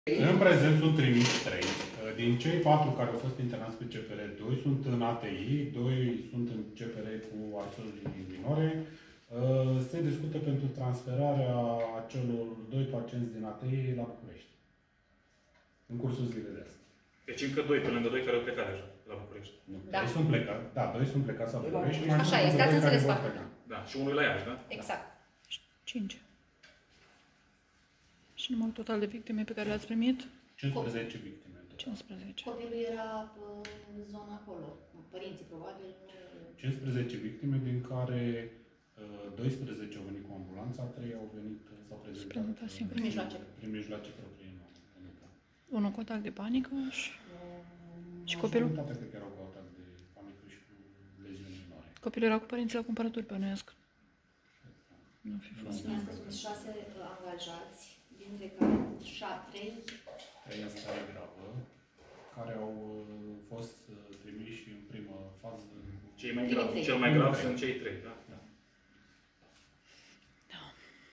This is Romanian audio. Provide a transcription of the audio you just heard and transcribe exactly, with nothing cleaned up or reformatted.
În prezent sunt trimiși trei. Din cei patru care au fost internați pe C P R, doi sunt în A T I, doi sunt în C P R cu arsuri minore. Se discută pentru transferarea acelor doi pacienți din A T I la București. În cursul zilei de astăzi. Deci încă doi, pe lângă doi care au plecat deja la București. Nu, Da. doi sunt plecați, da, doi sunt plecați la București. Așa este, ați înțeles foarte bine. Da, și unul la Iași, da? Exact. cinci. Și numărul total de victime pe care le-ați primit? cincisprezece victime. cincisprezece. Copilul era în zona acolo. Părinții, probabil. cincisprezece victime, din care doisprezece au venit cu ambulanța, trei au venit, s-au prezentat singur. Prin mijloace. Prin mijloace proprii. Unul cu atac de panică și, și copilul? Toate cred că erau cu atac de panică și cu leziuni minore. Copilul era cu părinții la cumpărături, bănuiesc. Nu fi fost. Spuneați că sunt șase angajați, dintre care trei Trei în stare gravă, care au fost trimiși în primă fază. Cei mai gravi, cel mai grav sunt cei trei, da?